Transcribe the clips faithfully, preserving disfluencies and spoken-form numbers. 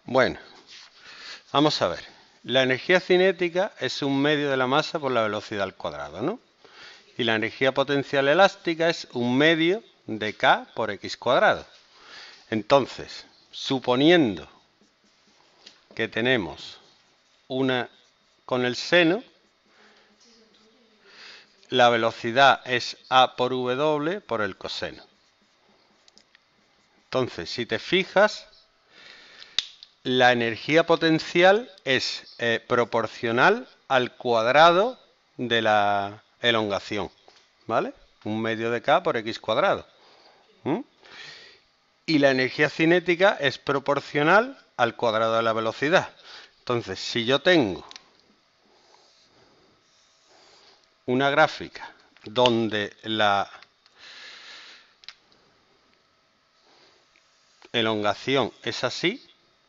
Bueno, vamos a ver. La energía cinética es un medio de la masa por la velocidad al cuadrado, ¿no? Y la energía potencial elástica es un medio de K por X cuadrado. Entonces, suponiendo que tenemos una con el seno, la velocidad es A por W por el coseno. Entonces, si te fijas, la energía potencial es eh, proporcional al cuadrado de la elongación, ¿vale? Un medio de K por X cuadrado. ¿Mm? Y la energía cinética es proporcional al cuadrado de la velocidad. Entonces, si yo tengo una gráfica donde la elongación es así,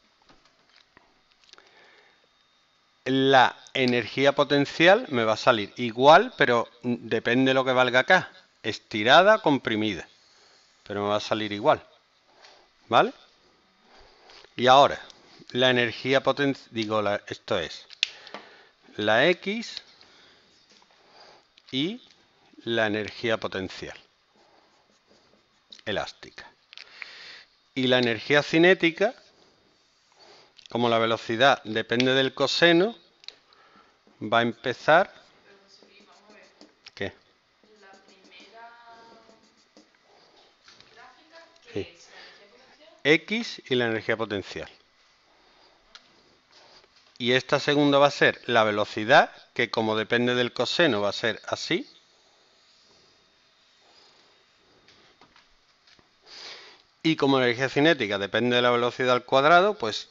la energía potencial me va a salir igual, pero depende de lo que valga acá. Estirada, comprimida. Pero me va a salir igual. ¿Vale? Y ahora, la energía potencial, digo, la, esto es la X y la energía potencial elástica. Y la energía cinética, como la velocidad depende del coseno, va a empezar... ¿Qué? La primera gráfica, ¿qué Sí. es? ¿La energía potencial? X y la energía potencial. Y esta segunda va a ser la velocidad, que como depende del coseno va a ser así. Y como la energía cinética depende de la velocidad al cuadrado, pues,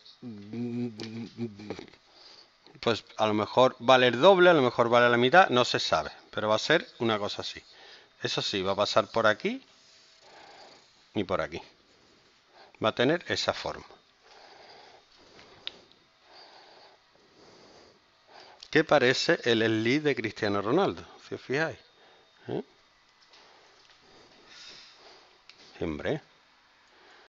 pues a lo mejor vale el doble, a lo mejor vale la mitad, no se sabe. Pero va a ser una cosa así. Eso sí, va a pasar por aquí y por aquí. Va a tener esa forma. ¿Qué parece el slide de Cristiano Ronaldo? Si os fijáis. ¿Eh? Hombre.